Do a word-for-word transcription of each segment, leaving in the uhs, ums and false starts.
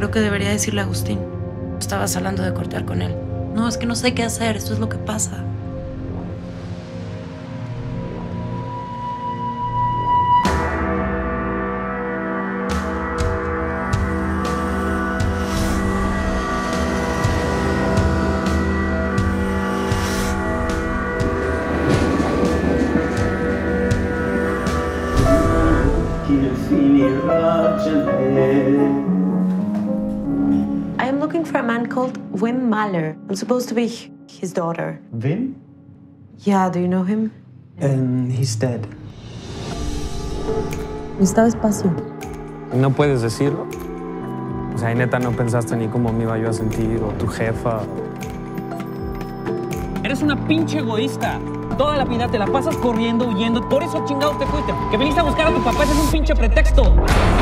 Creo que debería decirle a Agustín. Estabas hablando de cortar con él. No, es que no sé qué hacer. Esto es lo que pasa. I am looking for a man called Wim Mahler. I'm supposed to be his daughter. Wim? Yeah, do you know him? Um, he's dead. Necesitaba espacio. ¿No puedes decirlo? O sea, neta, no pensaste ni cómo me iba yo a sentir, o tu jefa. Eres una pinche egoísta. Toda la vida te la pasas corriendo, huyendo. Por eso chingado te fuiste. Que viniste a buscar a tu papá, ese es un pinche pretexto.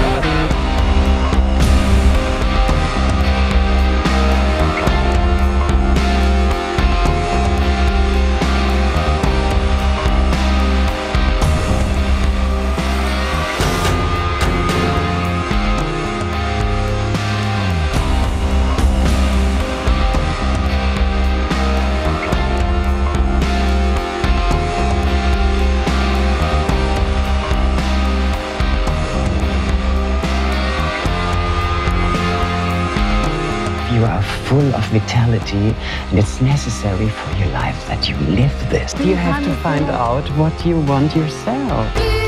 You are full of vitality, and it's necessary for your life that you live this. You have to find out what you want yourself.